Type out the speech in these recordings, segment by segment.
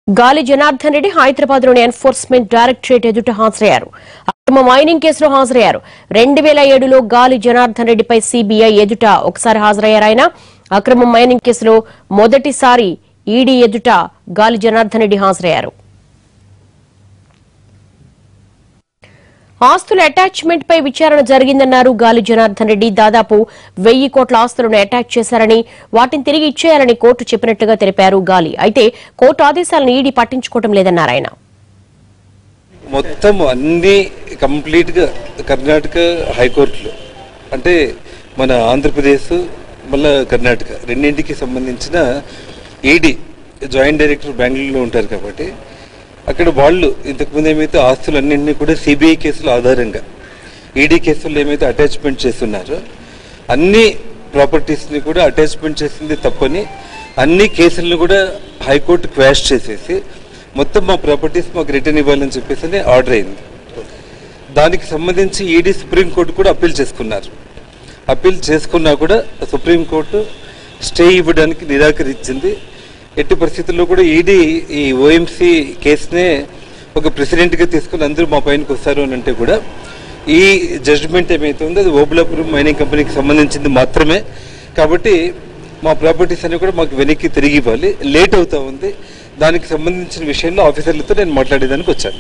గాలి జనార్దన్ రెడ్డి హైదరాబాద్ లోని enforcement directorate ఎదుట హాజరయ్యారు. అక్రమ మైనింగ్ కేసులో హాజరయ్యారు. 2007లో గాలి జనార్దన్ రెడ్డిపై సిబిఐ ఎదుట ఒకసారి హాజరయ్యారు. ఆయన అక్రమ మైనింగ్ కేసులో మొదటిసారి ఈడీ ఎదుట గాలి జనార్దన్ రెడ్డి హాజరయ్యారు. ఆస్తుల అటాచ్మెంట్ పై విచారణ జరిగిందన్నారు గాలి జనార్దన్ రెడ్డి. దాదాపు 1000 కోట్ల ఆస్తులను అటాచ్ చేశారని, వాటిని తిరిగి ఇచ్చేయాలని కోర్టు చెప్పినట్లుగా తెలిపారు గాలి. అయితే కోర్టు ఆదేశాలను ఈడీ పట్టించుకోవడం లేదన్నారు ఆయన. మొత్తం అన్ని కంప్లీట్ గా కర్ణాటక హైకోర్టులో, అంటే మన ఆంధ్రప్రదేశ్ మళ్ళా కర్ణాటక రెండింటికి సంబంధించిన ఈడీ జాయింట్ డైరెక్టర్ బెంగళూరులో ఉంటారు కాబట్టి అక్కడ వాళ్ళు ఇంతకుముందు ఏమైతే ఆస్తులన్నింటినీ కూడా సిబిఐ కేసుల ఆధారంగా ఈడీ కేసుల్లో ఏమైతే అటాచ్మెంట్ చేస్తున్నారో అన్ని ప్రాపర్టీస్ని కూడా అటాచ్మెంట్ చేసింది తప్పని అన్ని కేసులను కూడా హైకోర్టు క్వాష్ చేసేసి మొత్తం మా ప్రాపర్టీస్ మాకు రిటర్న్ ఇవ్వాలని చెప్పేసి ఆర్డర్ అయింది. దానికి సంబంధించి ఈడీ సుప్రీంకోర్టు కూడా అప్పీల్ చేసుకున్నారు. అప్పీల్ చేసుకున్నా కూడా సుప్రీంకోర్టు స్టే ఇవ్వడానికి నిరాకరించింది. ఎట్టి పరిస్థితుల్లో కూడా ఈడీ ఈ ఓఎంసీ కేసునే ఒక ప్రెసిడెంట్గా తీసుకుని అందరూ మా పైనకి వస్తారు అని అంటే కూడా ఈ జడ్జిమెంట్ ఏమైతే ఉందో అది ఓబులాపురం మైనింగ్ కంపెనీకి సంబంధించింది మాత్రమే. కాబట్టి మా ప్రాపర్టీస్ అన్ని కూడా మాకు వెనక్కి తిరిగి ఇవ్వాలి. లేట్ అవుతా ఉంది. దానికి సంబంధించిన విషయంలో ఆఫీసర్లతో నేను మాట్లాడేదానికి వచ్చాను.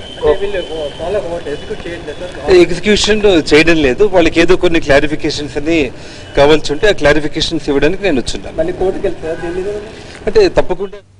ఎగ్జిక్యూషన్ చేయడం లేదు. వాళ్ళకి ఏదో కొన్ని క్లారిఫికేషన్స్ అని కావాల్సి ఉంటే ఆ క్లారిఫికేషన్స్ ఇవ్వడానికి నేను వచ్చున్నాను. అంటే తప్పకుండా